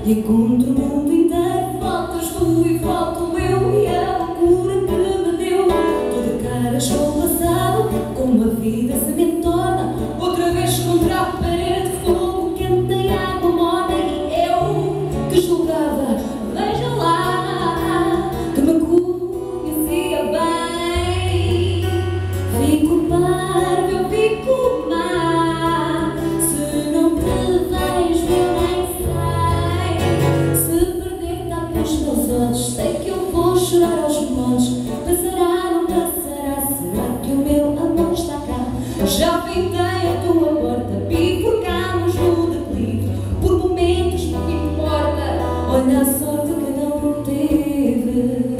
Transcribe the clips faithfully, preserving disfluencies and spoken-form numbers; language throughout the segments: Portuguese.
Encontro o mundo inteiro, faltas tu e falto eu, e a loucura que me deu. Toda cara estou passado, como a vida se me torna outra vez contra a parede, fogo quente em água morna. E eu que julgava, veja lá, que me conhecia bem. Fico parvo, eu fico má, se não te vejo eu nem sei. Se perder tapas nos olhos, sei que eu vou chorar aos montes. Passará, não passará, será que o meu amor está cá? Já pintei a tua porta, bifurcámos no declive. Por momentos não importa, olha a sorte que não teve.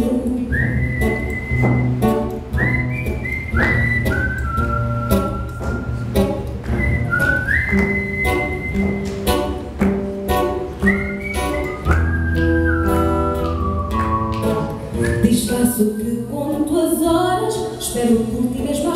Disfarço que conto as horas, espero por ti mesmo